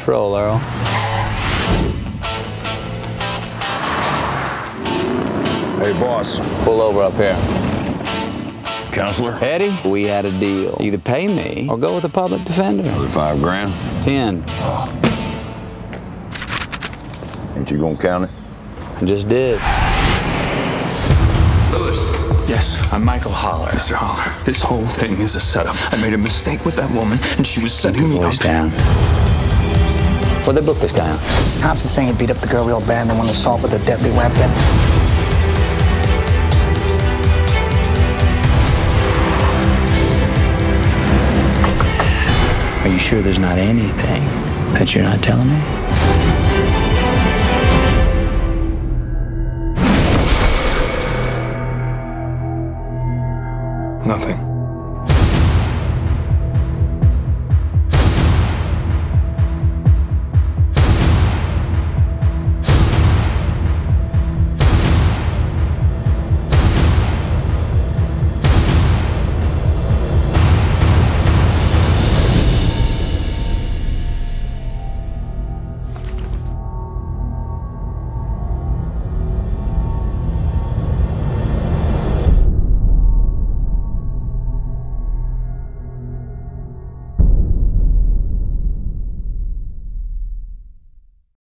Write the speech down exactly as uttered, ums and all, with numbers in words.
Let's roll, Earl. Hey, boss. Pull over up here. Counselor? Eddie, we had a deal. Either pay me or go with a public defender. Another five grand? Ten. Oh. Ain't you gonna count it? I just did. Lewis. Yes, I'm Michael Holler. Mister Holler, this whole thing is a setup. I made a mistake with that woman, and she was setting me up. Voice down. Where'd they book this guy on? Cops are saying he beat up the girl real bad and won assault with a deadly weapon. Are you sure there's not anything that you're not telling me? Nothing.